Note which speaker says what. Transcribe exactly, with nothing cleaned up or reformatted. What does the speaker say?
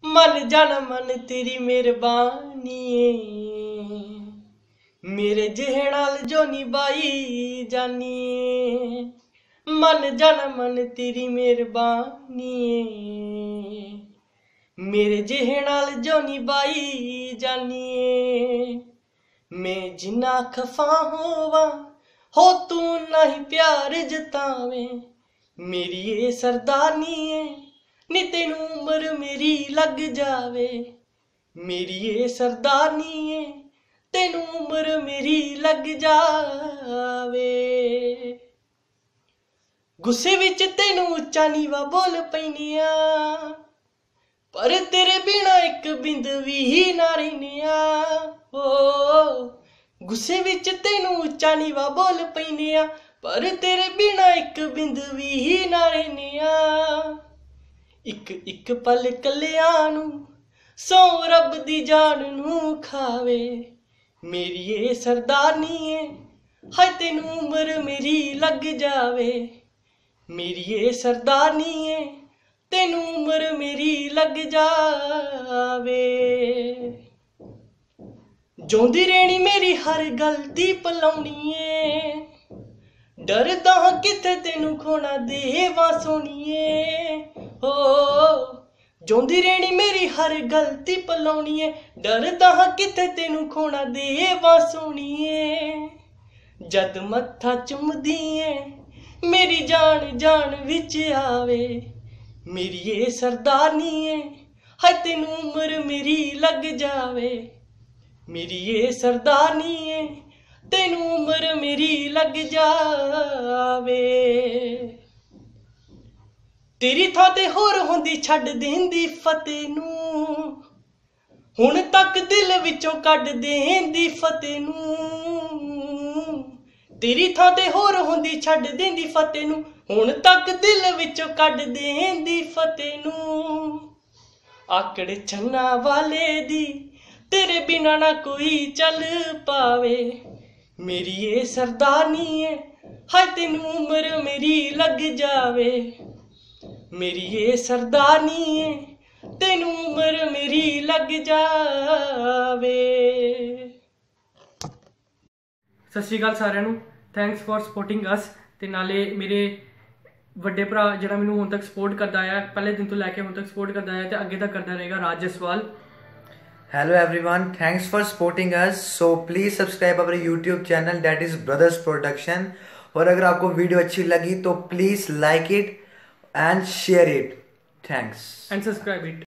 Speaker 1: मन जाना मन तेरी मेहरबानी मेरे जेहे नाल जो निभाई जानी। मन जाना मन तेरी मेहरबानी मेरे जेहे नाल जो निभाई जानी। मैं जिन्ना खफा होवा हो तू नहीं प्यार जतावे मेरी ये सरदारनीए नी तेनू उम्र मेरी लग जावे। मेरी ये सरदारनीए तेनू उम्र मेरी लग जावे। गुस्से विच तेनू उच्चा नीवा बोल पैनिया पर तेरे बिना एक बिंद भी ना रहनिया। ओ गुस्से विच तेनू उच्चा नीवा बोल पैनिया पर तेरे बिना एक बिंद भी ना रहनिया। इक इक पल कलिया नू सौ रब दी जान नू खावे मेरी ये सरदारनीए हाय तेनू उम्र मेरी लग जावे। मेरी ये सरदारनीए तेनू उम्र मेरी लग जावे। जोंदी रहनी मेरी हर गलती पलाउणीए डरदा हां किथे तेनू खोना देवा सोणीए। हो जोंदी रहनी मेरी हर गलती पलाउणीए डरदा हां किथे तेनू खोना देवा सोणीए। जद मत्था चुमदीए मेरी जान जान विच आवे मेरी ये सरदारनीए हाय तेनू उम्र मेरी लग जावे। मेरी ये सरदारनीए तेनू उम्र मेरी लग जावे। तेरी थां ते होर होंदी छड्ड देंदी फतेह नू हुण तक दिल विचों कढ देंदी फतेह नू। तेरी थां ते होर होंदी छड्ड देंदी फतेह नू हुण तक दिल विचों कढ देंदी फतेह नू। आकड़ छन्ना वाले दी तेरे बिना ना कोई चल पावे मेरी ये सरदारनीए हाय तेनू उम्र मेरी लग जावे। मेरी ये सरदारनीए तेनू उम्र मेरी लग जावे। सत श्री अकाल सारिਆਂ ਨੂੰ थैंक्स फॉर सपोर्टिंग अस ਤੇ ਨਾਲੇ ਮੇਰੇ ਵੱਡੇ ਭਰਾ ਜਿਹੜਾ ਮੈਨੂੰ ਹੁਣ ਤੱਕ ਸਪੋਰਟ ਕਰਦਾ ਆਇਆ ਪਹਿਲੇ ਦਿਨ ਤੋਂ ਲੈ ਕੇ ਹੁਣ ਤੱਕ ਸਪੋਰਟ ਕਰਦਾ ਆਇਆ ਤੇ ਅੱਗੇ ਤੱਕ ਕਰਦਾ ਰਹੇਗਾ ਰਾਜ Jaswal.
Speaker 2: Hello everyone, thanks for supporting us. So please subscribe our YouTube channel that is Brothers Production. और अगर आपको वीडियो अच्छी लगी तो please like it and share it. Thanks.
Speaker 1: And subscribe it.